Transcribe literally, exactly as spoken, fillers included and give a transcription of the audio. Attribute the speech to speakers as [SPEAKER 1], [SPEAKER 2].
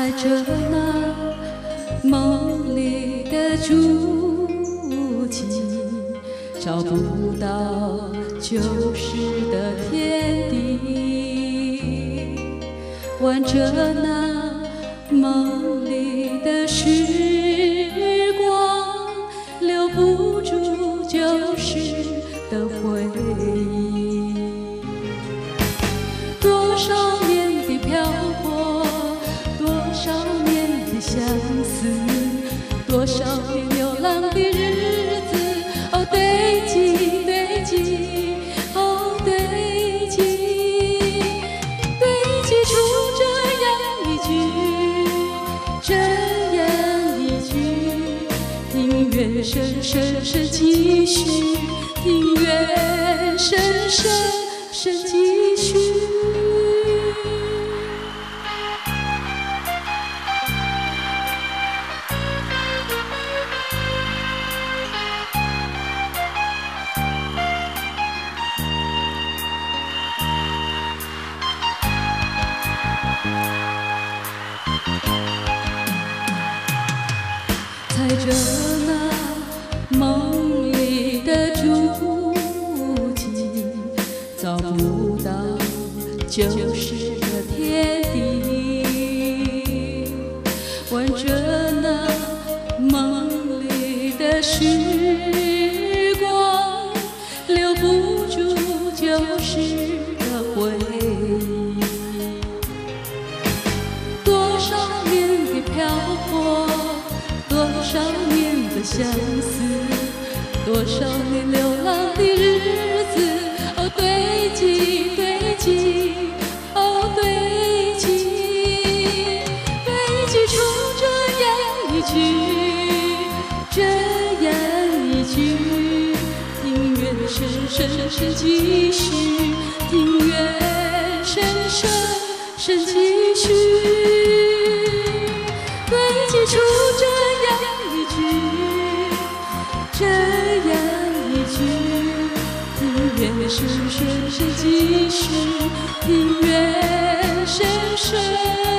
[SPEAKER 1] 踩着那梦里的足迹，找不到旧时的天地，玩着那梦里的时光，留不住旧时的回忆。多少年的漂泊，多少年的相思，多少年流浪的日子，哦，堆积堆积，哦，堆积堆积出这样一句，这样一句，庭院深深深几许，庭院深深深几许。踩着那梦里的足迹，找不到旧时的天地，玩着那梦里的时光，留不住旧时的回忆。多少年的漂泊，多少年的相思，多少年流浪的日子，哦，堆积堆积，哦，堆积堆积出这样一句，这样一句，庭院深深深几许，庭院深深深几许，堆积出这样一句，这样一句，庭院深深深几许，庭院深深